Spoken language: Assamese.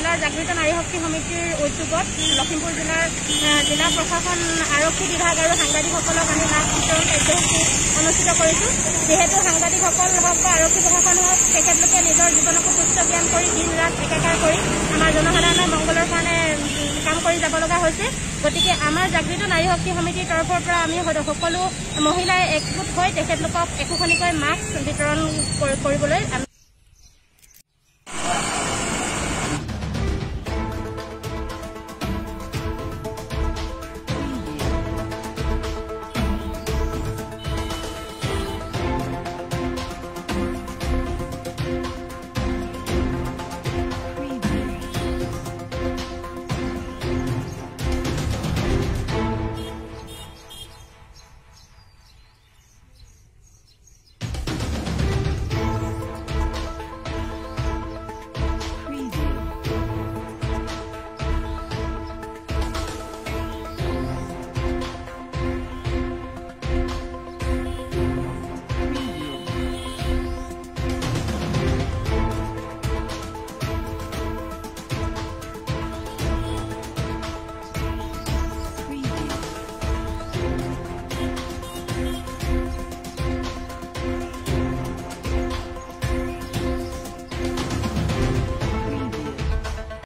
জিলাৰ জাগৃত নাৰী শক্তি সমিতিৰ উদ্যোগত লখিমপুৰ জিলাৰ জিলা প্ৰশাসন আৰক্ষী বিভাগ আৰু সাংবাদিকসকলক আমি মাস্ক বিতৰণ কাৰ্যসূচী অনুষ্ঠিত কৰিছোঁ। যিহেতু সাংবাদিকসকল হওক বা আৰক্ষী প্ৰশাসন হওক তেখেতলোকে নিজৰ জীৱনকো তুচ্ছ জ্ঞান কৰি দিন ৰাত একাকাৰ কৰি আমাৰ জনসাধাৰণৰ মংগলৰ কাৰণে কাম কৰি যাব লগা হৈছে। গতিকে আমাৰ জাগৃত নাৰী শক্তি সমিতিৰ তৰফৰ পৰা আমি সকলো মহিলাই একগোট হৈ তেখেতলোকক একোখনিকৈ মাস্ক বিতৰণ কৰিবলৈ